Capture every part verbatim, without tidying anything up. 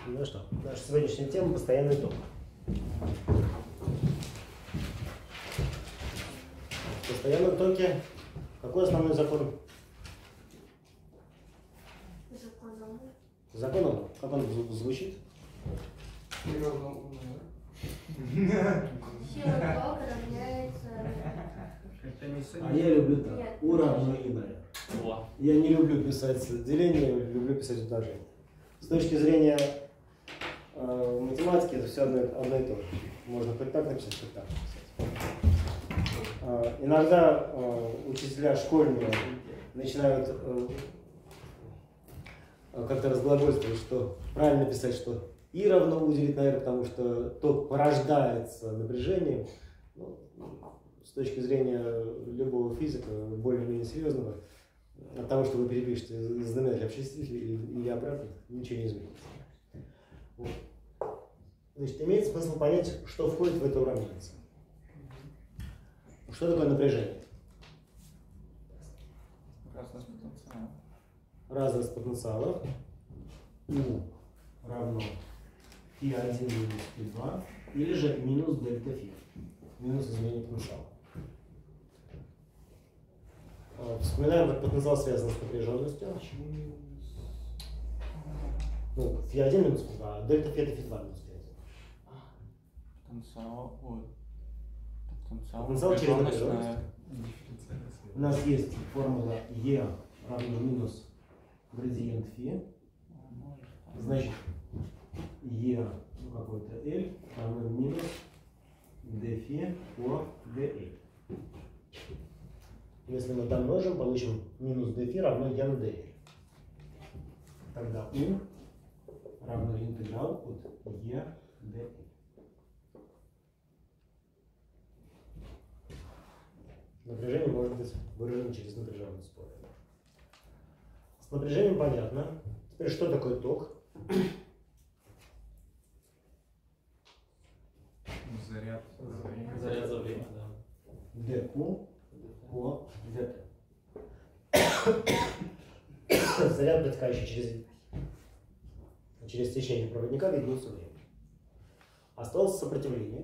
Ну что, наша сегодняшняя тема — постоянный ток. В постоянном токе какой основной закон? Законом. Законом? Как он звучит? Сила тока равняется... А я люблю так. У равно и на. Я не люблю писать деление, люблю писать умножение. С точки зрения э, математики это все одно, одно и то же. Можно хоть так написать, хоть так написать. Э, иногда э, учителя школьные начинают э, как-то разглагольствовать, что правильно писать, что и равно у делить на r, потому что ток порождается напряжением. Ну, с точки зрения любого физика, более-менее серьезного, от того, что вы перепишете знаменатель обчислителя или обратно, ничего не изменится. Вот. Значит, имеет смысл понять, что входит в это уравнение. Что такое напряжение? Разность потенциала. Разность потенциалов. У равно пи один минус пи два, или же минус дельта фи, минус изменение потенциала. Вспоминаем, как потенциал связан с напряженностью. Ну, фи один минус пи два, а дельта фи это фи два минус пять. Потенциал, ой. Потенциал, Потенциал через напряженность. на... У нас есть формула E равно минус градиент фи. Значит, E, ну какой-то L, равно минус d фи по dl. Если мы домножим, получим минус d фи равно e на dl. Тогда U равно интеграл от e dl. Напряжение может быть выражено через напряженность поля. С напряжением понятно. Теперь что такое ток? Заряд. Заряд за время, да. dq по dt. Заряд, протекающий через, через течение проводника в единицу времени. Осталось сопротивление.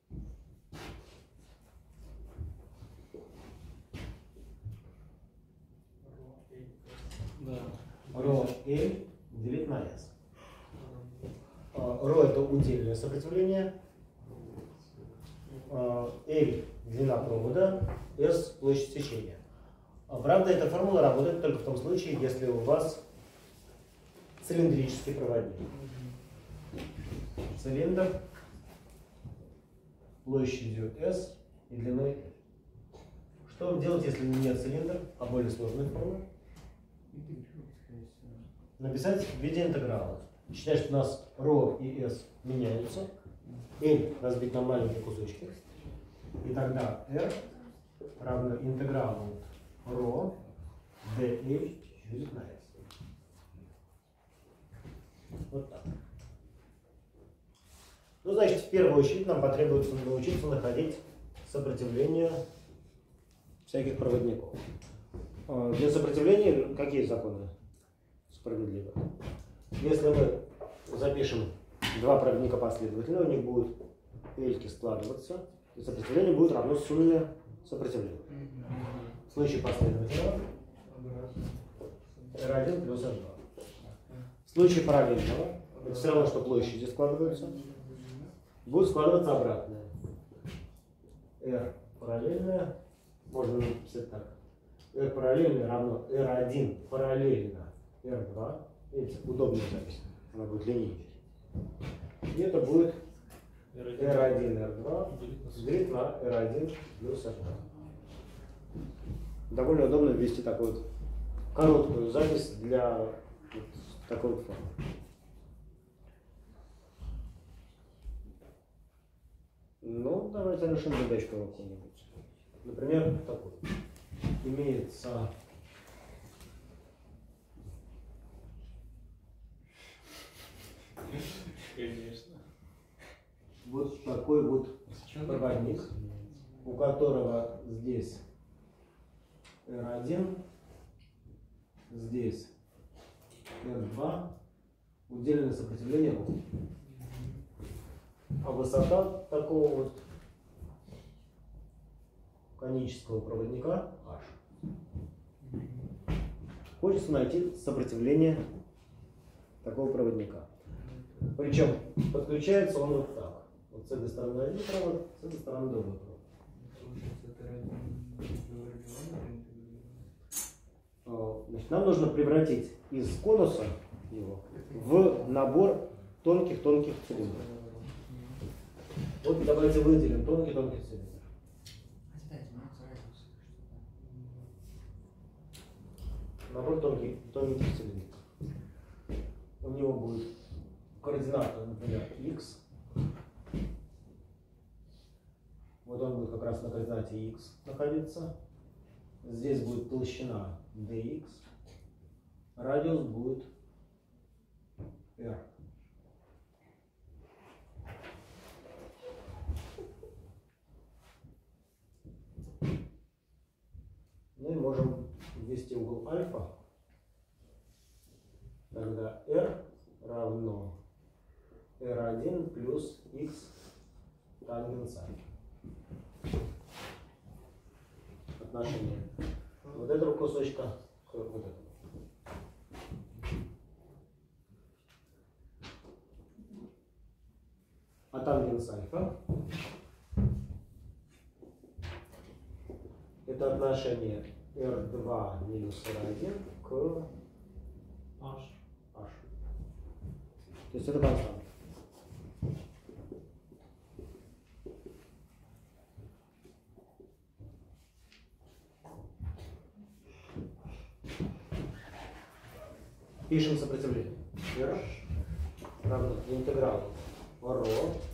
Да. Ρ L делить на S. Ρ это удельное сопротивление. L длина провода, S площадь течения. Правда, эта формула работает только в том случае, если у вас цилиндрический проводник. Цилиндр площадью S и длиной L. Что вам делать, если нет цилиндра, а более сложная форма? Написать в виде интеграла. Считать, что у нас ρ и S меняются. L разбить на маленькие кусочки. И тогда R равно интегралу ρ dl будет на S. Вот так. Ну, значит, в первую очередь нам потребуется научиться находить сопротивление всяких проводников. Для сопротивления какие законы справедливы? Если мы запишем два проводника последовательно, у них будут эльки складываться, и сопротивление будет равно сумме сопротивления. В случае последовательного эр один плюс эр два. В случае параллельного, это все равно, что площади складываются, будет складываться обратное. R параллельное, можно написать так. R параллельное равно эр один параллельно эр два. Видите, удобная запись, она будет линейной. И это будет эр один, эр два делить на эр один плюс эр два. Довольно удобно ввести такую вот короткую запись для вот такой вот формы. Ну, давайте решим задачку какую-нибудь. Например, такую. Имеется Конечно. вот такой вот проводник, у которого здесь эр один, здесь эр два, Удельное сопротивление У. А высота такого вот конического проводника H. Хочется найти сопротивление такого проводника. Причем подключается он вот так. Вот с этой стороны один провод, с этой стороны другой провод. Значит, нам нужно превратить из конуса его в набор тонких-тонких цилиндров. Вот давайте выделим тонкий-тонкий цилиндр. Набор тонких, тонких цилиндров. У него будет координата, например, x. Вот он будет как раз на координате x находиться. Здесь будет толщина dx. Радиус будет r. Ну и можем ввести угол альфа. Тогда r равно эр один плюс x тангенс альфа. Отношение вот этого кусочка к вот этому. А тангенс альфа это отношение эр два минус эр один к H. h. То есть это константа. Пишем сопротивление. R равно интегралу ρ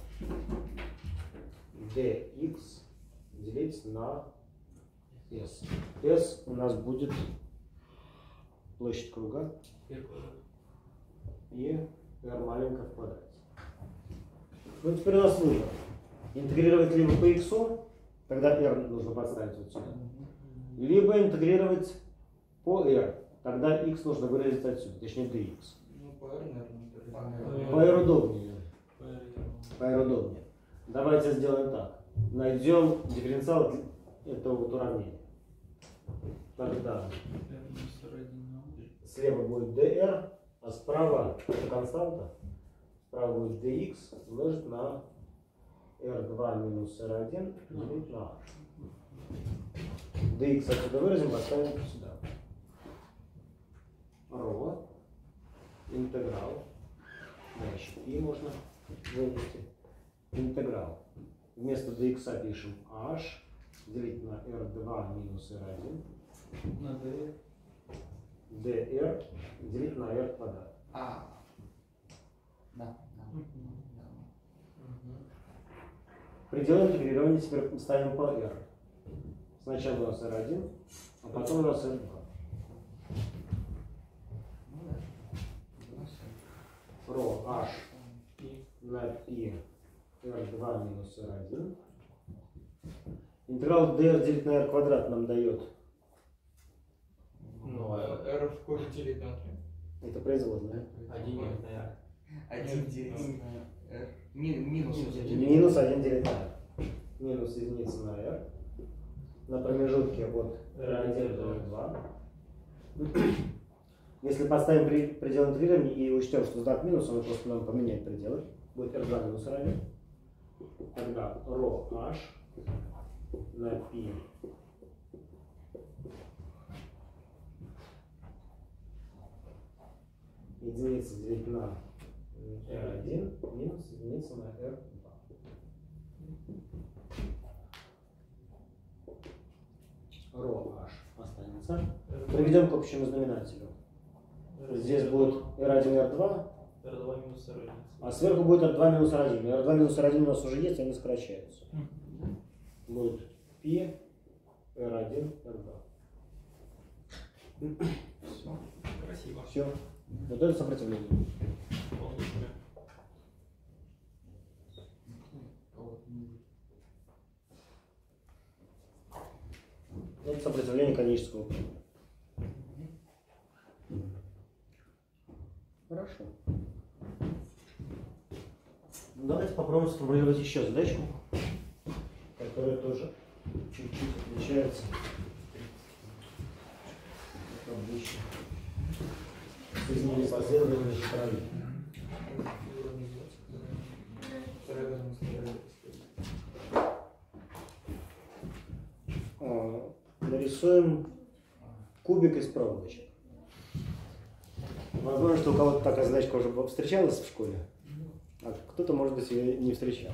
dx делить на s. S у нас будет площадь круга и r маленькая в квадрате. Ну теперь у нас выбор. Интегрировать либо по x, тогда r нужно подставить вот сюда, либо интегрировать по r. Тогда x нужно выразить отсюда, точнее dx. Ну, по R, наверное. По r удобнее. По r удобнее. Давайте сделаем так. Найдем дифференциал этого вот уравнения. Тогда слева будет dr, а справа это константа. Справа будет dx умножить на эр два минус эр один делить на h. dx отсюда выразим, поставим сюда. Ро, интеграл, значит, и можно вывести интеграл. Вместо dx пишем h делить на эр два минус эр один На D. dr делить на r квадрат. А. Да, да. Предел интегрирования теперь ставим по r. Сначала у нас эр один, а потом у нас эр два. Ро h на π эр два минус эр один. Интеграл dr делить на r квадрат нам дает. Ну, а R в корне делить на три. Это производная. Один делить на R. Один делить на R. Минус один. Минус один делить на r. Минус единица на r. На промежутке от эр один до эр два. Если поставим предел интегрирования и учтем, что знак минус, он просто нам поменять пределы. Будет эр два минус эр один. Тогда ро h на π единица делить на эр один минус единица на эр два. Ро h останется. Приведем к общему знаменателю. Здесь будет эр один, эр два, эр два минус эр один. а сверху будет эр два минус эр один. эр два минус эр один у нас уже есть, они сокращаются. Будет π, эр один, эр два. Все. Красиво. Все. Вот это сопротивление. Вполне себе. Это сопротивление конического круга. Хорошо. Давайте попробуем сформулировать еще задачку, которая тоже чуть-чуть отличается от обычных. Соединили последовательность правильно. А, нарисуем кубик из проволочек. Возможно, что у кого-то такая задачка уже встречалась в школе, а кто-то, может быть, ее не встречал.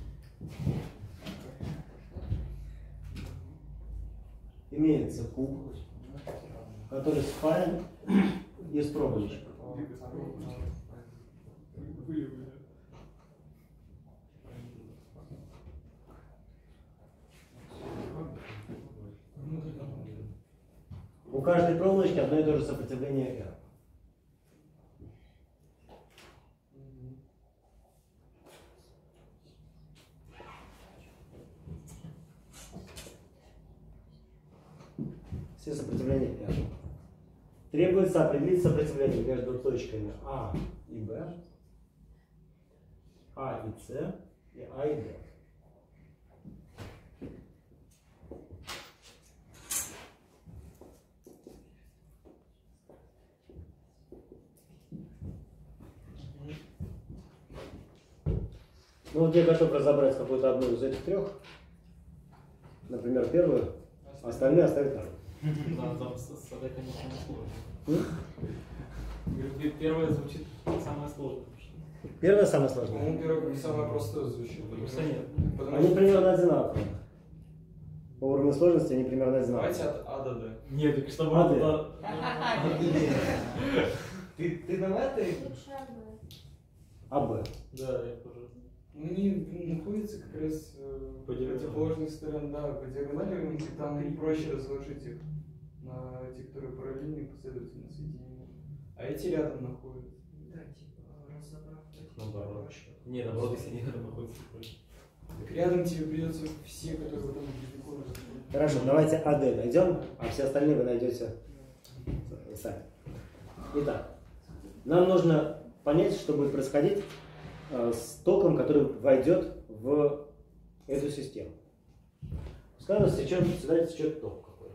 Имеется куб, который спаян из проволочек. У каждой проволочки одно и то же сопротивление R. Все сопротивления R. Требуется определить сопротивление между точками А и Б, А и С и А и Д. Ну, вот я готов разобрать какую-то одну из этих трех, например, первую, остальные оставить там. Да, там с с этой, конечно, сложно. Говорю, первое звучит самое сложное. Первая самая сложная. По-моему, первое как самое простое звучит. Просто нет. Потому Они что- примерно одинаковые. По уровню сложности они примерно одинаковые. Давайте от А до Д. Нет, так чтобы А, это... Ты, ты на этой? Лучше одно. А Б. Да, я тоже. Ну, они находятся как раз э, По диагонали. противоположных сторон, да, по диагонали, и там проще разложить их на те, которые параллельные, последовательно соединены. А эти рядом находятся. Да, типа, разобрав. Наоборот. Не, наоборот, если они рядом находятся, проще. Так рядом тебе придется все, которые в этом далеко разложить. Хорошо, давайте А Д найдем, а все остальные вы найдете сами. Итак, нам нужно понять, что будет происходить э, с током, который войдет в эту систему. Пускай у нас сейчас сюда течет ток какой-то.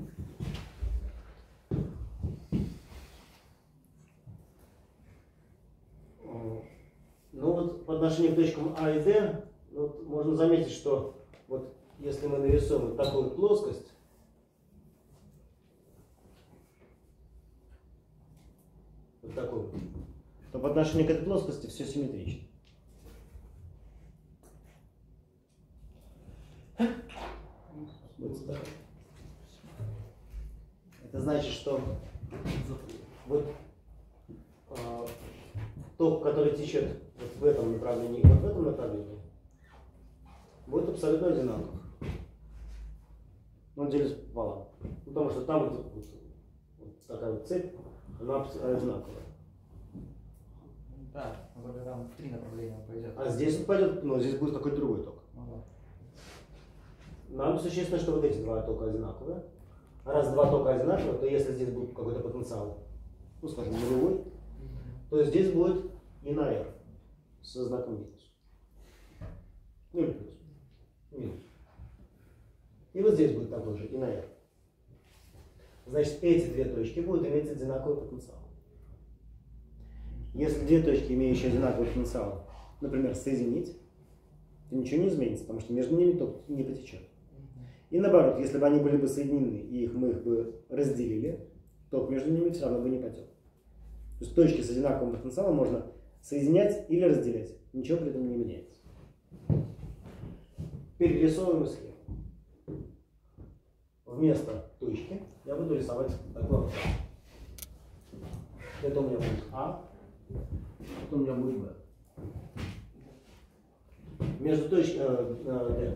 Э, Ну вот по отношению к точкам А и Д, ну, вот можно заметить, что вот если мы нарисуем вот такую вот плоскость, вот такую, то по отношению к этой плоскости все симметрично. Будьте здоровы. Это значит, что вот э, ток, который течет вот в этом направлении и вот в этом направлении, будет абсолютно одинаков. Он делится пополам. Потому что там вот, вот, вот такая вот цепь, она абс- одинаковая. Да, но только там в три направления пойдет. А здесь вот пойдет, ну здесь будет какой-то другой ток. Ну, да. Нам существенно, что вот эти два тока одинаковые. А раз два тока одинаковые, то если здесь будет какой-то потенциал, ну скажем, нулевой, то здесь будет и на R со знаком минус. Ну или плюс. Минус. И вот здесь будет такой же, и на R. Значит, эти две точки будут иметь одинаковый потенциал. Если две точки, имеющие одинаковый потенциал, например, соединить, то ничего не изменится, потому что между ними ток не потечет. И наоборот, если бы они были бы соединены, и их, мы их бы разделили, ток между ними все равно бы не потек. То есть точки с одинаковым потенциалом можно соединять или разделять. Ничего при этом не меняется. Перерисовываем схему. Вместо точки я буду рисовать такой образ. Это у меня будет А, это у меня будет Б. Между, точ... э, э,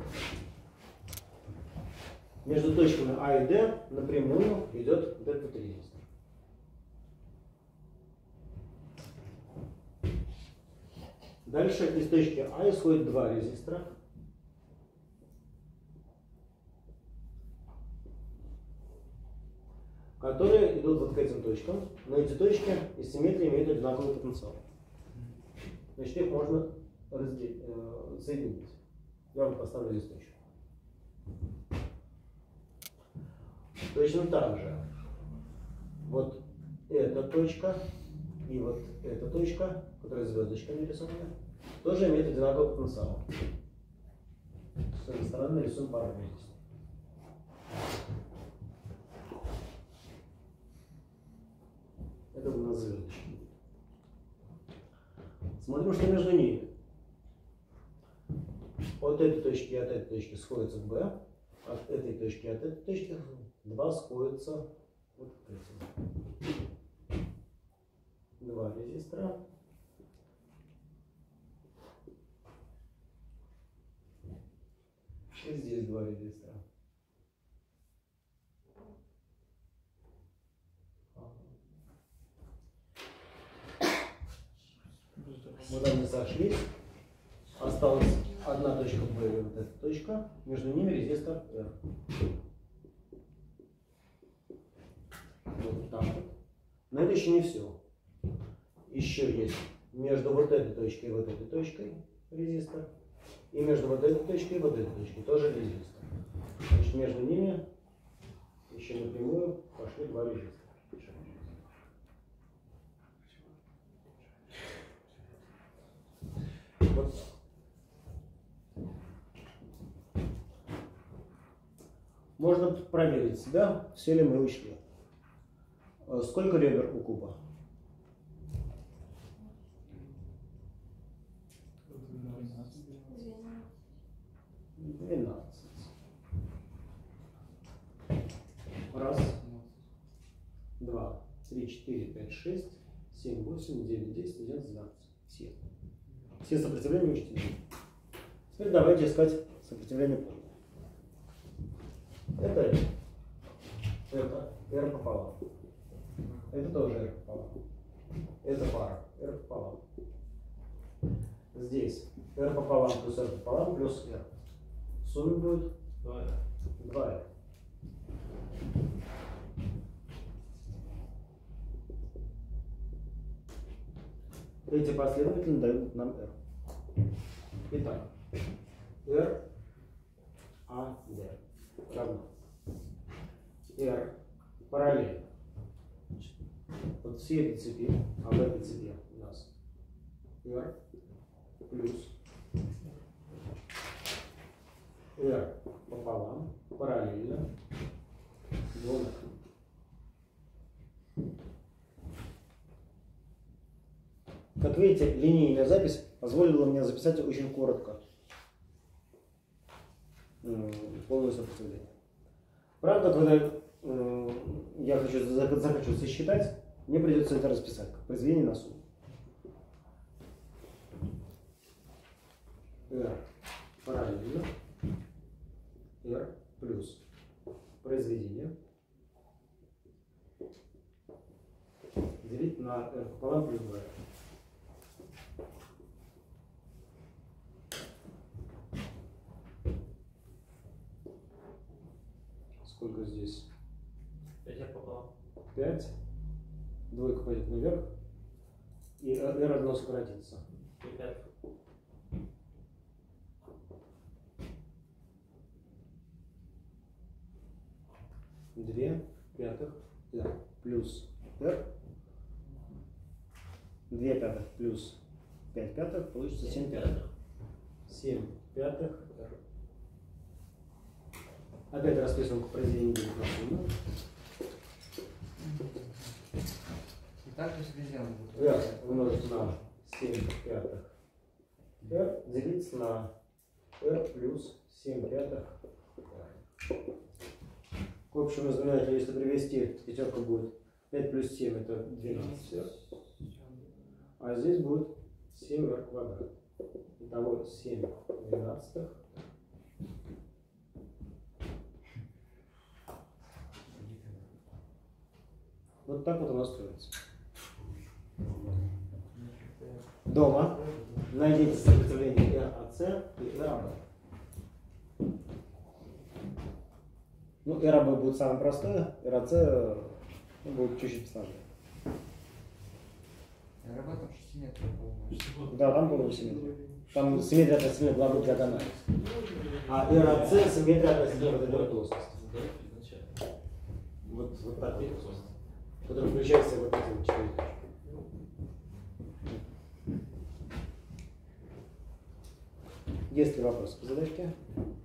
Между точками А и Д напрямую идет вот этот резистор. Дальше из точки А исходит два резистора. Которые идут вот к этим точкам, но эти точки из симметрии имеют одинаковый потенциал. Значит, их можно разделить, э, соединить. Я вот поставлю здесь точку. Точно так же. Вот эта точка и вот эта точка, которая звездочками нарисована, тоже имеет одинаковый потенциал. С этой стороны нарисуем пару вместе. Это у нас звездочки. Смотрим, что между ними. От этой точки и от этой точки сходится B, от этой точки и от этой точки два сходятся вот к этим. Два резистора. И здесь два резистора. Вот они сошлись. Осталась одна точка B и вот эта точка. Между ними резистор R. Вот так вот. Но это еще не все. Еще есть между вот этой точкой и вот этой точкой резистор. И между вот этой точкой и вот этой точкой тоже резистор. Значит, между ними еще напрямую пошли два резистора. Вот так. Можно проверить себя, все ли мы учли. Сколько ребер у куба? двенадцать. Раз, два, три, четыре, пять, шесть, семь, восемь, девять, десять, одиннадцать, двенадцать. Все. Все сопротивления учтены. Теперь давайте искать сопротивление поля. Это R. Это R пополам. Это тоже R пополам. Это пара. R пополам. Здесь R пополам плюс R пополам плюс R. В сумме будет два R. Эти последовательно дают нам R. Итак, R, A, D равно R параллельно. Вот все эти цепи, а в этой цепи у нас R плюс R пополам параллельно двум R. Как видите, линейная запись позволила мне записать очень коротко полное сопротивление. Правда, когда э, я хочу, захочу сосчитать, мне придется это расписать, как произведение на сумму. R параллельно R плюс произведение делить на R пополам плюс два R. Сколько здесь? пять пополам. пять. Двойка пойдет наверх. И R одно сократится. пять. две пятых R плюс R. две пятых плюс пять пятых получится семь пятых. семь пятых R. Опять расписываем произведение делить на сумму. И так же сделаем. R умножить на семь пятых R делить на R плюс семь пятых R. К общему знаменателю, если привести, пятерка будет пять плюс семь, это двенадцать R. А здесь будет семь R квадрат. Итого семь двенадцатых. Вот так вот у нас строится. Дома найдите сопротивление эр а цэ и эр а бэ. Ну, эр а бэ будет самое простое, эр а цэ ну, будет чуть-чуть сложнее. эр а бэ там шестиметровый, по-моему. Да, там по-моему семь метров. Там симметрия относительно главной диагонали. А R от C симметрия относительно вот этой плоскости. Вот, вот так вот. Который включает в себя вот эти вот четыре точки. Есть ли вопросы по задачке?